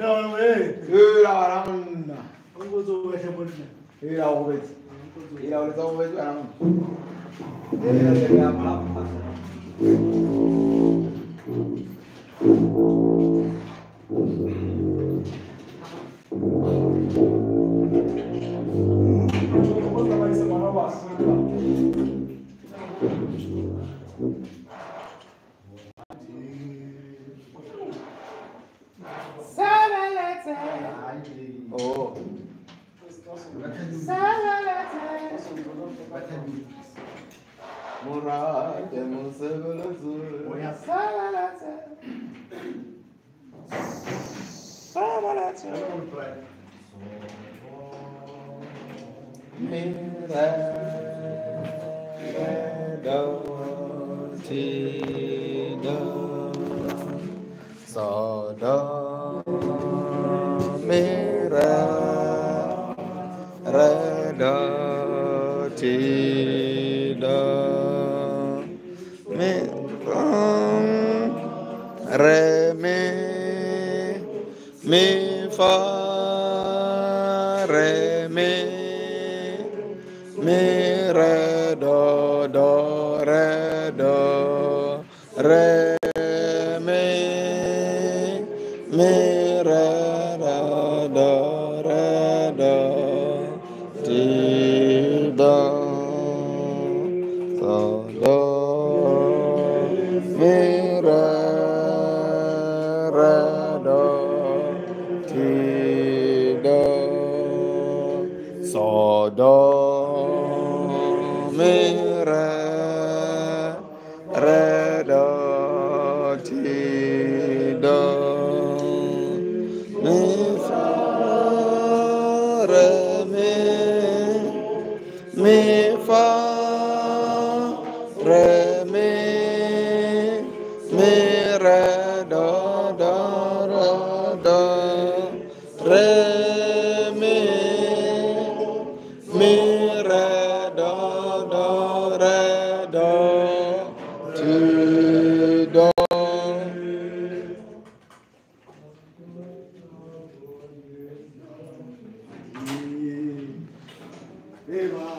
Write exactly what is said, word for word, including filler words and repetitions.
Oh. Murad Musabalazu. Sada mera rada tida me re me me fa re me me re do do re do re me me re ra do re do ti do so do me re ra do ti do so do me re re do ti do me fa re me me fa re me me re do do re do re me me re do do re do ti do. Eva.